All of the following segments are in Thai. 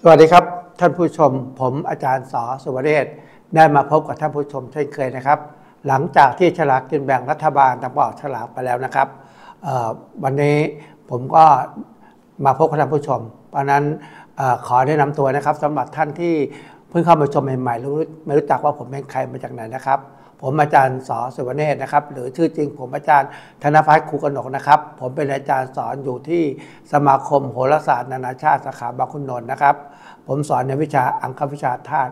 สวัสดีครับท่านผู้ชมผมอาจารย์ส.สุวเรศได้มาพบกับท่านผู้ชมเช่นเคยนะครับหลังจากที่ฉลากกินแบ่งรัฐบาลทำออกฉลากไปแล้วนะครับวันนี้ผมก็มาพบกับท่านผู้ชมเพราะนั้นขอแนะนำตัวนะครับสำหรับท่านที่เพิ่งเข้ามาชมใหม่ๆไม่รู้จักว่าผมเป็นใครมาจากไหนนะครับผมอาจารย์ส.สุวเรศนะครับหรือชื่อจริงผมอาจารย์ธนภัทร ครูกนกนะครับผมเป็นอาจารย์สอนอยู่ที่สมาคมโหราศาสตร์นานาชาติสาขาบางขุนนนท์นะครับผมสอนในวิชาอังควิชาธาตุ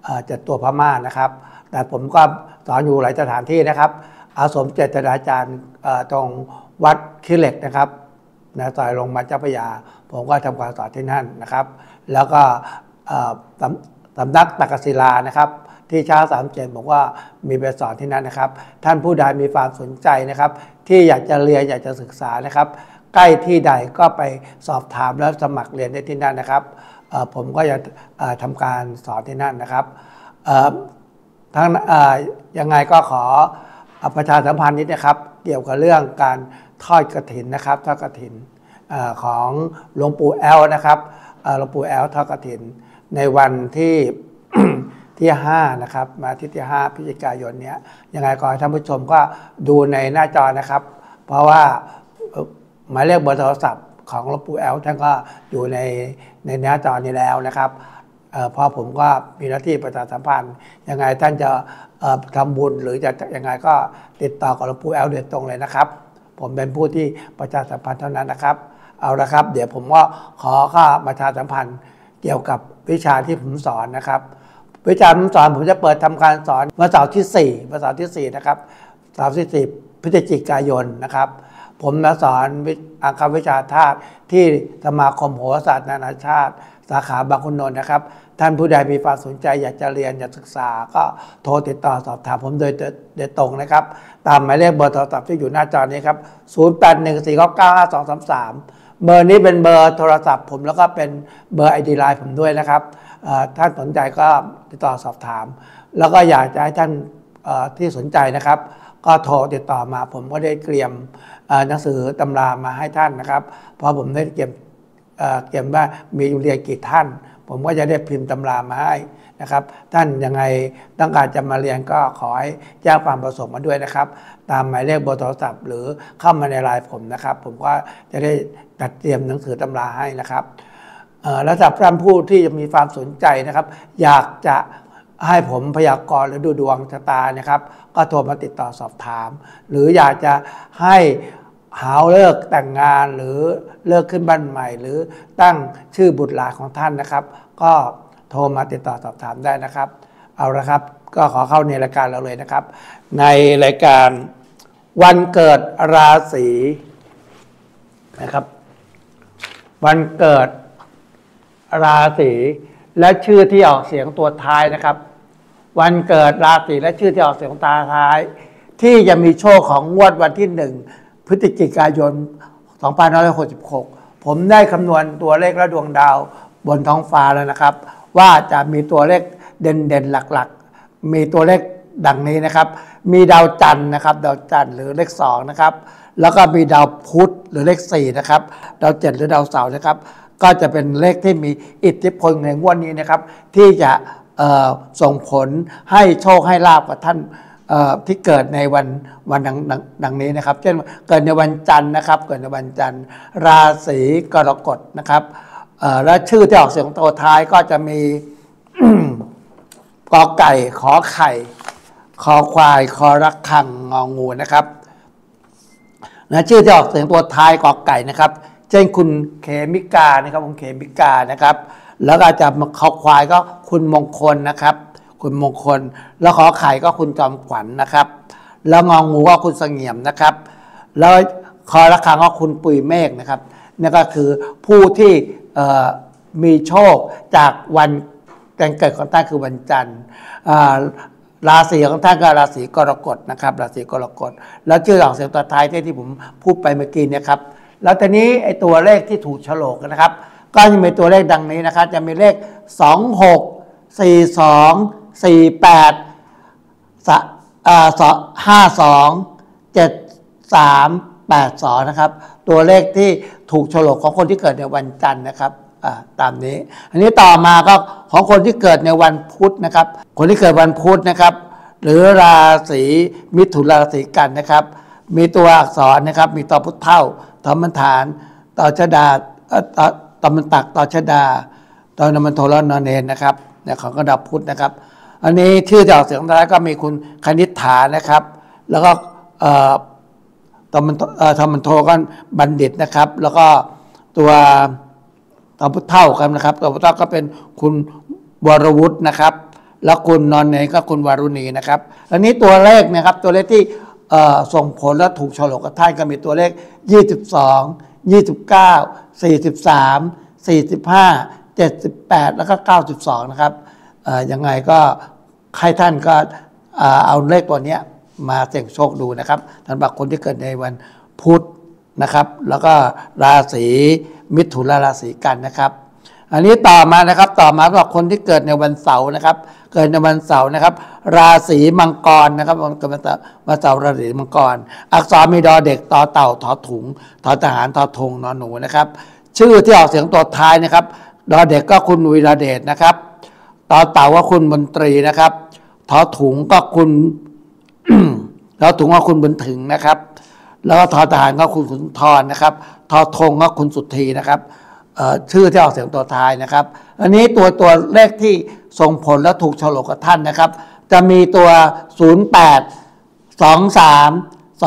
7 ตัวพม่านะครับแต่ผมก็สอนอยู่หลายสถานที่นะครับอาสมเจตนาจารย์ตรงวัดขี้เหล็กนะครับซอยลงมาเจ้าพระยาผมก็ทำการสอนที่นั่นนะครับแล้วก็สำนักตักกศิลานะครับที่ช้า37ผมว่ามีไปสอนที่นั่นนะครับท่านผู้ใดมีความสนใจนะครับที่อยากจะเรียนอยากจะศึกษานะครับใกล้ที่ใดก็ไปสอบถามแล้วสมัครเรียนได้ที่นั่นนะครับผมก็จะทำการสอนที่นั่นนะครับทั้งยังไงก็ขอประชาสัมพันธ์นิดนะครับเกี่ยวกับเรื่องการทอดกฐินนะครับทอดกฐินของหลวงปู่แอลนะครับหลวงปู่แอลทอดกฐินในวันที่ ที่5นะครับมาที่5พฤศจิกายนเนี้ยยังไงก็ให้ท่านผู้ชมก็ดูในหน้าจอนะครับเพราะว่าหมายเลขเบอร์โทรศัพท์ของหลวงปู่แอลท่านก็อยู่ในหน้าจอนี้แล้วนะครับเพราะผมก็มีหน้าที่ประชาสัมพันธ์ยังไงท่านจะทำบุญหรือจะยังไงก็ติดต่อกับหลวงปู่แอลโดยตรงเลยนะครับผมเป็นผู้ที่ประชาสัมพันธ์เท่านั้นนะครับเอาละครับเดี๋ยวผมก็ขอข้าประชาสัมพันธ์เกี่ยวกับวิชาที่ผมสอนนะครับวิชาผมสอนผมจะเปิดทำการสอนวันเสาร์ที่4นะครับเสาร์ที่4พฤศจิกายนนะครับผมมาสอนอังควิชาธาตุที่สมาคมโหราศาสตร์นานาชาติสาขาบางขุนนนท์นะครับท่านผู้ใดมีความสนใจอยากจะเรียนอยากศึกษาก็โทรติดต่อสอบถามผมโดยตรงนะครับตามหมายเลขเบอร์โทรศัพท์ที่อยู่หน้าจอนี้ครับ0814995233เบอร์นี้เป็นเบอร์โทรศัพท์ผมแล้วก็เป็นเบอร์ ID ไลน์ผมด้วยนะครับท่านสนใจก็ติดต่อสอบถามแล้วก็อยากจะให้ท่านที่สนใจนะครับก็โทรติดต่อมาผมก็ได้เตรียมหนังสือตำรามาให้ท่านนะครับเพราะผมได้เตรียมว่ามีเรียนกี่ท่านผมก็จะได้พิมพ์ตำรามาให้นะครับท่านยังไงต้องการจะมาเรียนก็ขอให้แจ้งความประสงค์มาด้วยนะครับตามหมายเลขเบอร์โทรศัพท์หรือเข้ามาในไลน์ผมนะครับผมก็จะได้จัดเตรียมหนังสือตำราให้นะครับแล้วสำหรับท่านผู้ที่มีความสนใจนะครับอยากจะให้ผมพยากรณ์หรือดูดวงชะตานะครับก็โทรมาติดต่อสอบถามหรืออยากจะให้หาเลิกแต่งงานหรือเลิกขึ้นบ้านใหม่หรือตั้งชื่อบุตรหลานของท่านนะครับก็โทรมาติดต่อสอบถามได้นะครับเอาละครับก็ขอเข้าในรายการเราเลยนะครับในรายการวันเกิดราศีนะครับวันเกิดราศีและชื่อที่ออกเสียงตัวท้ายนะครับวันเกิดราศีและชื่อที่ออกเสียงตัวท้ายที่จะมีโชคของงวดวันที่1พฤศจิกายน2566ผมได้คำนวณตัวเลขและดวงดาวบนท้องฟ้าแล้วนะครับว่าจะมีตัวเลขเด่นๆหลักๆมีตัวเลขดังนี้นะครับมีดาวจันทร์นะครับดาวจันทร์หรือเลข2นะครับแล้วก็มีดาวพุธหรือเลข4นะครับดาว7หรือดาวเสาร์นะครับก็จะเป็นเลขที่มีอิทธิพลในงวดนี้นะครับที่จะส่งผลให้โชคให้ลาภกับท่านที่เกิดในวันดังนี้นะครับเช่นเกิดในวันจันทร์นะครับเกิดในวันจันทร์ราศีกรกฎนะครับและชื่อที่ออกเสียงตัวท้ายก็จะมี กอไก่ขอไข่คอควายคอระฆังงองูนะครับและชื่อที่ออกเสียงตัวท้ายกอไก่นะครับเช่นคุณเขมิกานะครับคุณเขมิกานะครับแล้วก็จะคอควายก็คุณมงคลนะครับคุณมงคลแล้วขอไข่ก็คุณจอมขวัญ นะครับแล้วงองูก็คุณเสงี่ยมนะครับแล้วคอระฆังก็คุณปุยเมฆนะครับนี่ก็คือผู้ที่มีโชคจากวันการเกิดของท่านคือวันจันทร์ราศีของท่านก็ราศีกรกฎนะครับราศีกรกฎแล้วชื่อออกเสียงตัวท้ายที่ผมพูดไปเมื่อกี้เนี่ยครับแล้วตอนนี้ไอ้ตัวเลขที่ถูกโฉลกนะครับก็จะมีตัวเลขดังนี้นะครับจะมีเลข26 42 48 52 73 82นะครับตัวเลขที่ถูกโฉลกของคนที่เกิดในวันจันทร์นะครับตามนี้อันนี้ต่อมาก็ของคนที่เกิดในวันพุธนะครับคนที่เกิดวันพุธนะครับหรือราศีมิถุนราศีกันนะครับมีตัวอักษรนะครับมีตอพุทธเท่าตอมันฐานตอชดาตอมันตักตอชดาตอนมันโทรนอนเนนนะครับเนี่ยของกระดับพุธนะครับอันนี้ชื่อที่ออกเสียงท้ายก็มีคุณคณิษฐานะครับแล้วก็ตอมันโทก็บัณฑิตนะครับแล้วก็ตัวตอพุทธเท่ากันนะครับตอพุทธเท่าก็เป็นคุณวรวุฒินะครับแล้วคุณนอนเนนก็คุณวารุณีนะครับอันนี้ตัวเลขนะครับตัวเลขที่ส่งผลและถูกฉลกกับท่านก็มีตัวเลข22 29 43 45 78แล้วก็92นะครับยังไงก็ให้ท่านก็เอาเลขตัวนี้มาเสี่ยงโชคดูนะครับสำหรับคนที่เกิดในวันพุธนะครับแล้วก็ราศีมิถุนและราศีกันนะครับอันนี้ต่อมานะครับต่อมาสำหรับคนที่เกิดในวันเสาร์นะครับเกิดในวันเสาร์นะครับราศีมังกรนะครับเกิดวันเสาร์ราศีมังกรอักษรมีดอเด็กตอเต่าทอถุงทอทหารทอธงนอหนูนะครับชื่อที่ออกเสียงตัวท้ายนะครับดอเด็กก็คุณวีระเดชนะครับตอเต่าก็คุณมนตรีนะครับทอถุงก็คุณ ทอถุงก็คุณบุญถึงนะครับแล้วก็ทอทหารก็คุณขุนทรนะครับทอธงก็คุณสุทธีนะครับชื่อที่ออกเสียงตัวท้ายนะครับอันนี้ตัวเลขที่ส่งผลและถูกฉลกกับท่านนะครับจะมีตัว08 23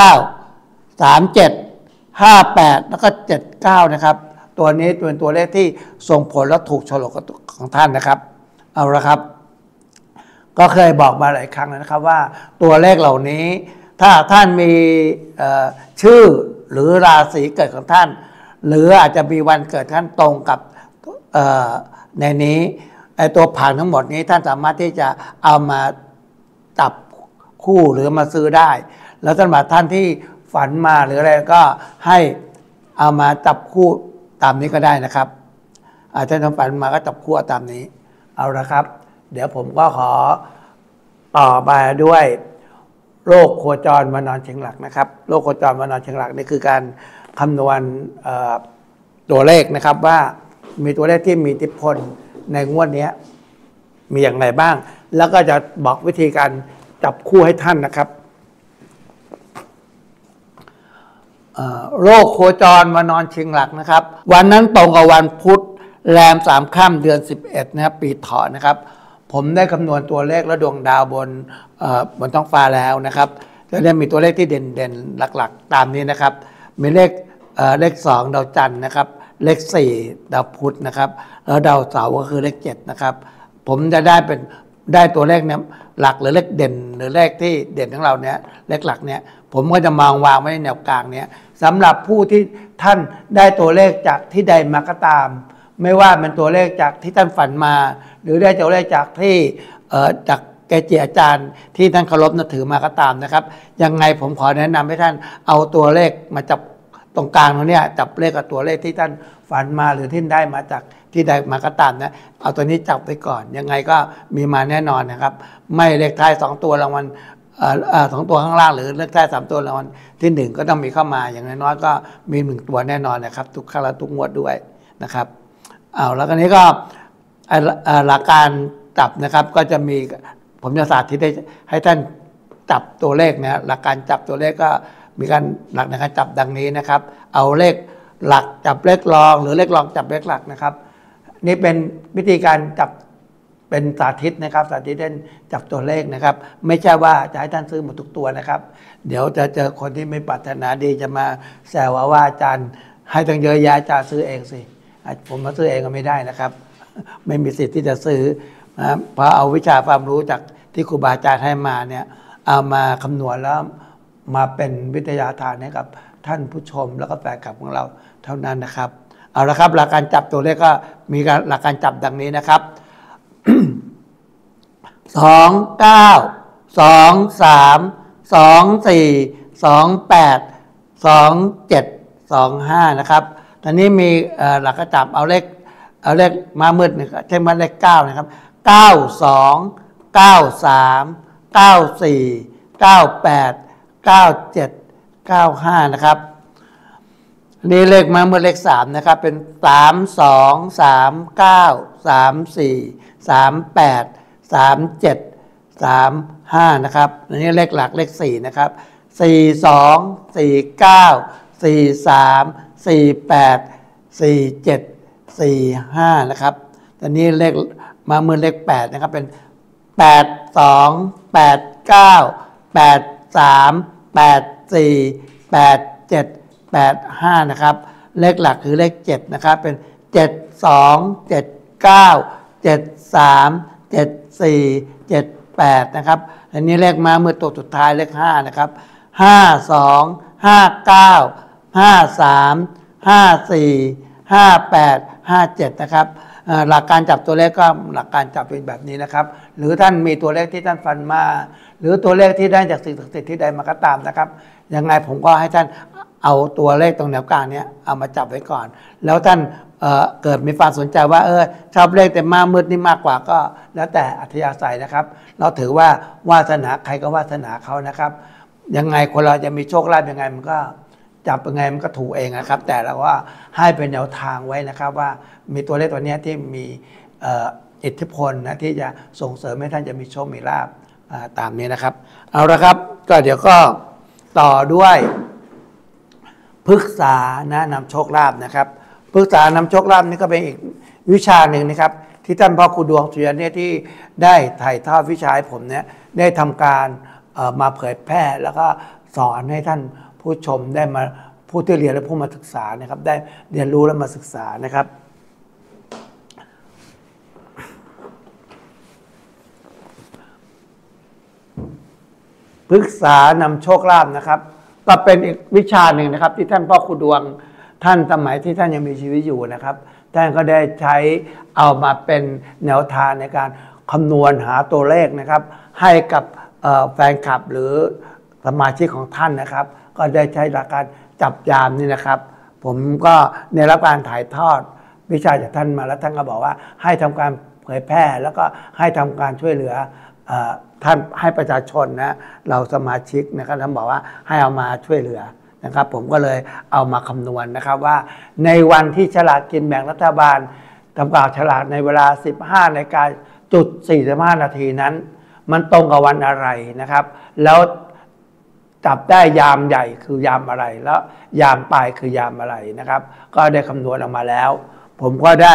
29 37 58แล้วก็79นะครับตัวนี้เป็นตัวเลขที่ส่งผลและถูกฉลกของท่านนะครับเอาละครับก็เคยบอกมาหลายครั้งแล้วนะครับว่าตัวเลขเหล่านี้ถ้าท่านมีชื่อหรือราศีเกิดของท่านหรืออาจจะมีวันเกิดท่านตรงกับในนี้ไอตัวผังทั้งหมดนี้ท่านสามารถที่จะเอามาจับคู่หรือมาซื้อได้แล้วสำหรับท่านที่ฝันมาหรืออะไรก็ให้เอามาจับคู่ตามนี้ก็ได้นะครับท่านทำฝันมาก็จับคู่ตามนี้เอาละครับเดี๋ยวผมก็ขอต่อมาด้วยโรคโคจรมานอนเชิงหลักนะครับโรคโคจรมานอนเชิงหลักนี่คือการคำนวณตัวเลขนะครับว่ามีตัวเลขที่มีอิทธิพลในงวดนี้มีอย่างไรบ้างแล้วก็จะบอกวิธีการจับคู่ให้ท่านนะครับโรคโคจรมานอนเชิงหลักนะครับวันนั้นตรงกับวันพุธแรม3 ค่ำเดือน11นะครับปีเถาะนะครับผมได้คำนวณตัวเลขและดวงดาวบนท้องฟ้าแล้วนะครับจะได้มีตัวเลขที่เด่นๆหลักๆตามนี้นะครับมีเลข2ดาวจันทร์นะครับเลข4ดาวพุธนะครับแล้วดาวเสาร์ก็คือเลข7นะครับผมจะได้ตัวเลขเนี่ยหลักหรือเลขเด่นหรือเลขที่เด่นของเราเนี่ยเลขหลักเนี่ยผมก็จะวางไว้ในแนวกลางเนี่ยสำหรับผู้ที่ท่านได้ตัวเลขจากที่ใดมาก็ตามไม่ว่าเป็นตัวเลขจากที่ท่านฝันมาหรือได้ตัวเลขจากที่จากแกจิอาจารย์ที่ท่านเคารพนับถือมาก็ตามนะครับยังไงผมขอแนะนำให้ท่านเอาตัวเลขมาจับตรงกลางตรงนี้จับเลขกับตัวเลขที่ท่านฝันมาหรือที่ได้มาจากที่ใดมาก็ตามนะเอาตัวนี้จับไว้ก่อนยังไงก็มีมาแน่นอนนะครับไม่เลขท้าย2ตัวรางวัล2ตัวข้างล่างหรือเลขท้าย3ตัวรางวัลที่1ก็ต้องมีเข้ามาอย่างน้อยๆก็มี1ตัวแน่นอนนะครับทุกครั้งและทุกงวดด้วยนะครับเอาแล้วกันนี้ก็หลักการจับนะครับก็จะมีผมจะสาธิตให้ท่านจับตัวเลขนะหลักการจับตัวเลขก็มีการหลักในการจับดังนี้นะครับเอาเลขหลักจับเลขรองหรือเลขรองจับเลขหลักนะครับนี่เป็นวิธีการจับเป็นสาธิตนะครับสาธิตเล่นจับตัวเลขนะครับไม่ใช่ว่าจะให้ท่านซื้อหมดทุกตัวนะครับเดี๋ยวจะเจอคนที่ไม่ปรารถนาดีจะมาแซวว่าอาจารย์ให้ตั้งเยอะแยะอาจารย์ซื้อเองสิผมมาซื้อเองก็ไม่ได้นะครับไม่มีสิทธิ์ที่จะซื้อนะเพราะเอาวิชาความรู้จากที่ครูบาอาจารย์ให้มาเนี่ยเอามาคำนวณแล้วมาเป็นวิทยาทานให้กับท่านผู้ชมแล้วก็แฟนคลับของเราเท่านั้นนะครับเอาละครับหลักการจับตัวเลขก็มีหลักการจับดังนี้นะครับ 2 9 2 3 2 4 2 8 2 7 2 5นะครับตอนนี้มีหลักการจับเอาเลขมามืดเนี่ยเช่นว่าเลข9นะครับ92 93 94 98 97 95นะครับนี่เลขมาเมื่อเลข3นะครับเป็น3 2 3 9 3 4 3 8 3 7 3 5นะครับอันนี้เลขหลักเลข4นะครับ4 2 4 9 4 3 4 8 4 7 4 5นะครับอันนี้เลขมาเมื่อเลข8นะครับเป็น8 2 8 9 8 3 8 4 8 7 85นะครับเลขหลักคือเลข7นะครับเป็น72 79 73 74 78นะครับอันนี้เลขมาเมื่อตัวสุดท้ายเลข5นะครับ52 59 53 54 58 57นะครับหลักการจับตัวเลขก็หลักการจับเป็นแบบนี้นะครับหรือท่านมีตัวเลขที่ท่านฟันมาหรือตัวเลขที่ได้จากสิ่งศักดิ์สิทธิ์ที่ใดมาก็ตามนะครับยังไงผมก็ให้ท่านเอาตัวเลขตรงแนวกลางนี้เอามาจับไว้ก่อนแล้วท่านเกิดมีความสนใจว่าชอบเลขแต่มามืดนี่มากกว่าก็แล้วแต่อัธยาศัยนะครับเราถือว่าวาสนาใครก็วาสนาเขานะครับยังไงคนเราจะมีโชคลาภยังไงมันก็จับยังไงมันก็ถูกเองนะครับแต่เราว่าให้เป็นแนวทางไว้นะครับว่ามีตัวเลขตัวนี้ที่มีอิทธิพลนะที่จะส่งเสริมให้ท่านจะมีโชคมีลาภตามนี้นะครับเอาละครับก็เดี๋ยวก็ต่อด้วยพฤกษานะนำโชคลาภนะครับพฤกษานำโชคลาภนี่ก็เป็นอีกวิชาหนึ่งนะครับที่ท่านพ่อครูดวงสุริยันเนี่ยที่ได้ถ่ายทอดวิชาให้ผมเนี่ยได้ทำการมาเผยแพร่แล้วก็สอนให้ท่านผู้ชมได้มาผู้ที่เรียนและผู้มาศึกษานะครับได้เรียนรู้และมาศึกษานะครับพฤกษานำโชคลาภนะครับก็เป็นอีกวิชาหนึ่งนะครับที่ท่านพ่อครูดวงท่านสมัยที่ท่านยังมีชีวิตอยู่นะครับท่านก็ได้ใช้เอามาเป็นแนวทางในการคำนวณหาตัวเลขนะครับให้กับแฟนคลับหรือสมาชิกของท่านนะครับก็ได้ใช้หลักการจับยามนี่นะครับผมก็ในรับการถ่ายทอดวิชาจากท่านมาแล้วท่านก็บอกว่าให้ทำการเผยแพร่แล้วก็ให้ทำการช่วยเหลือท่านให้ประชาชนนะเราสมาชิกนะครับท่านบอกว่าให้เอามาช่วยเหลือนะครับผมก็เลยเอามาคำนวณนะครับว่าในวันที่ฉลากกินแบ่งรัฐบาลทำการฉลากในเวลา 15:45 นาทีนั้นมันตรงกับวันอะไรนะครับแล้วจับได้ยามใหญ่คือยามอะไรแล้วยามปลายคือยามอะไรนะครับก็ได้คำนวณออกมาแล้วผมก็ได้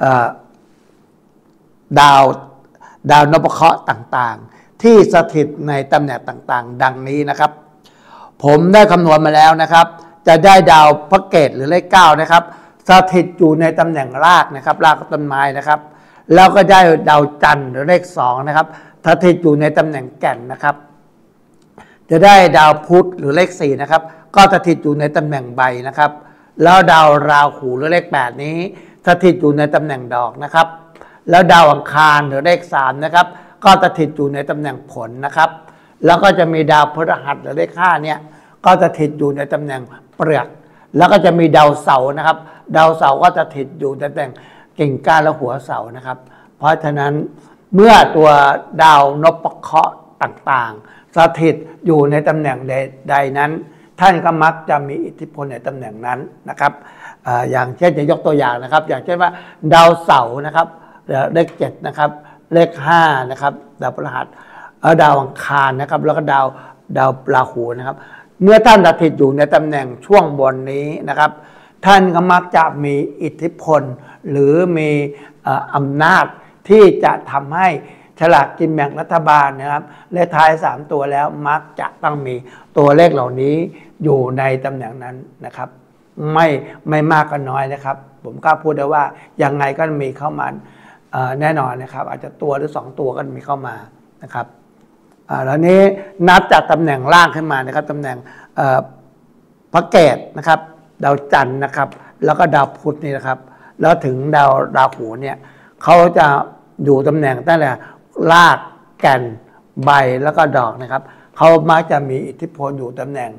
ดาวนพเคราะห์ต่างๆที่สถิตในตำแหน่งต่างๆดังนี้นะครับผมได้คำนวณมาแล้วนะครับจะได้ดาวพระเกตหรือเลข9นะครับสถิตอยู่ในตำแหน่งรากนะครับรากต้นไม้นะครับแล้วก็ได้ดาวจันทร์หรือเลข2นะครับสถิตอยู่ในตำแหน่งแก่นนะครับจะได้ดาวพุธหรือเลข4นะครับก็สถิตอยู่ในตำแหน่งใบนะครับแล้วดาวราหูหรือเลข8นี้สถิตอยู่ในตำแหน่งดอกนะครับแล้วดาวอังคารหรือเลข3นะครับก็สถิตอยู่ในตำแหน่งผลนะครับแล้วก็จะมีดาวพฤหัสหรือเลข5เนี่ยก็สถิตอยู่ในตำแหน่งเปลือกแล้วก็จะมีดาวเสาร์นะครับดาวเสาร์ก็จะสถิตอยู่ในตำแหน่งกิ่งก้านและหัวเสาร์นะครับเพราะฉะนั้นเมื่อตัวดาวนพเคราะห์ต่างๆสถิตอยู่ในตำแหน่งใดนั้นท่านก็มักจะมีอิทธิพลในตำแหน่งนั้นนะครับอย่างเช่นจะยกตัวอย่างนะครับอย่างเช่นว่าดาวเสาร์นะครับเลข7นะครับเลข5นะครับดาวพฤหัสดาวอังคารนะครับแล้วก็ดาวราหูนะครับเมื่อท่านสถิตอยู่ในตำแหน่งช่วงบนนี้นะครับท่านก็มักจะมีอิทธิพลหรือมีอำนาจที่จะทำให้ฉลากกินแบ่งรัฐบาลนะครับเลขท้าย3ตัวแล้วมักจะต้องมีตัวเลขเหล่านี้อยู่ในตำแหน่งนั้นนะครับไม่มากก็น้อยนะครับผมกล้าพูดได้ว่ายังไงก็มีเข้ามาแน่นอนนะครับอาจจะตัวหรือ2ตัวก็มีเข้ามานะครับแล้วนี้นับจากตำแหน่งล่างขึ้นมานะครับตำแหน่งพระเกตนะครับดาวจันทร์นะครับแล้วก็ดาวพุธนี่นะครับแล้วถึงดาวราหูเนี่ยเขาจะอยู่ตำแหน่งตั้งแต่รากแก่นใบแล้วก็ดอกนะครับเขามักจะมีอิทธิพลอยู่ตำแหน่ง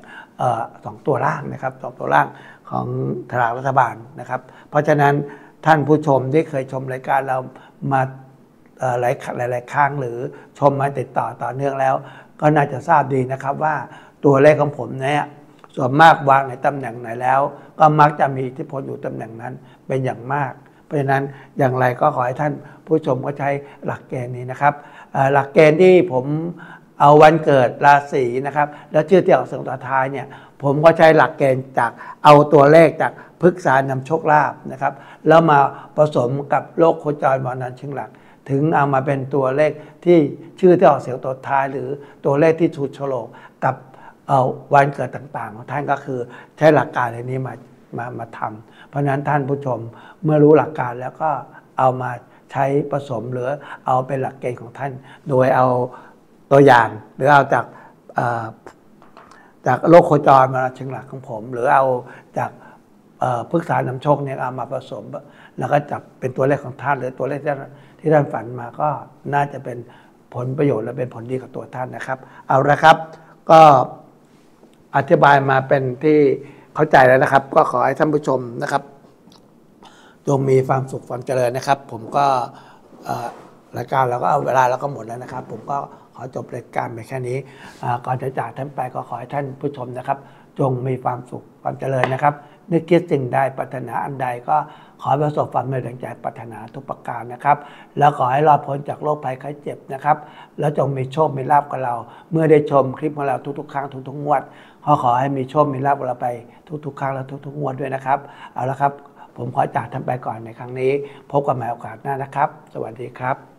2ตัวล่างนะครับ2ตัวล่างของฉลากรัฐบาลนะครับเพราะฉะนั้นท่านผู้ชมที่เคยชมรายการเรามาหลายครั้งหรือชมมาติดต่อเนื่องแล้วก็น่าจะทราบดีนะครับว่าตัวเลขของผมเนี่ยส่วนมากวางในตำแหน่งไหนแล้วก็มักจะมีอิทธิพลอยู่ตำแหน่งนั้นเป็นอย่างมากเพราะฉะนั้นอย่างไรก็ขอให้ท่านผู้ชมก็ใช้หลักเกณฑ์นี้นะครับหลักเกณฑ์ที่ผมเอาวันเกิดราศีนะครับแล้วชื่อที่ออกเสียงต่อท้ายเนี่ยผมก็ใช้หลักเกณฑ์จากเอาตัวเลขจากพฤกษานำโชคลาภนะครับแล้วมาผสมกับโลกโคจรมรณะเชิงหลักถึงเอามาเป็นตัวเลขที่ชื่อที่ออกเสียงตัวท้ายหรือตัวเลขที่ถูกฉลกกับวันเกิดต่างๆของท่านก็คือใช้หลักการในนี้มาทำเพราะฉะนั้นท่านผู้ชมเมื่อรู้หลักการแล้วก็เอามาใช้ผสมหรือเอาเป็นหลักเกณฑ์ของท่านโดยเอาตัวอย่างหรือเอาจากโลกโคจรมาเชิงหลักของผมหรือเอาจากพฤกษานำโชคเนี่ยเอามาผสมแล้วก็จับเป็นตัวเลขของท่านหรือตัวเลขที่ท่านฝันมาก็น่าจะเป็นผลประโยชน์และเป็นผลดีกับตัวท่านนะครับเอาละครับก็อธิบายมาเป็นที่เข้าใจแล้วนะครับก็ขอให้ท่านผู้ชมนะครับจงมีความสุขความเจริญนะครับผมก็รายการเราก็เอาเวลาเราก็หมดแล้วนะครับผมก็ขอจบรายการไปแค่นี้ก่อนจะจากท่านไปก็ขอให้ท่านผู้ชมนะครับจงมีความสุขความเจริญนะครับนึกคิดสิ่งใดปรารถนาอันใดก็ขอประสบความสำเร็จดังใจปรารถนาทุกประการนะครับแล้วขอให้รอดพ้นจากโรคภัยไข้เจ็บนะครับแล้วจงมีโชคมีลาภกับเราเมื่อได้ชมคลิปของเราทุกๆครั้งทุกๆงวดขอให้มีโชคมีลาภกับเราไปทุกๆครั้งและทุกๆงวดด้วยนะครับเอาละครับผมขอจากท่านไปก่อนในครั้งนี้พบกันใหม่โอกาสหน้านะครับสวัสดีครับ